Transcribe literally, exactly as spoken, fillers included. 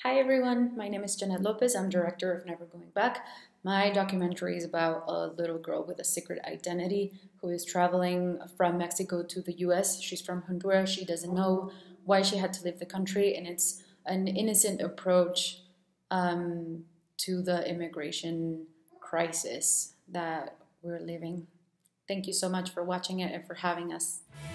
Hi everyone, my name is Janette López. I'm director of Never Going Back. My documentary is about a little girl with a secret identity who is traveling from Mexico to the U S. She's from Honduras. She doesn't know why she had to leave the country, and it's an innocent approach um, to the immigration crisis that we're living. Thank you so much for watching it and for having us.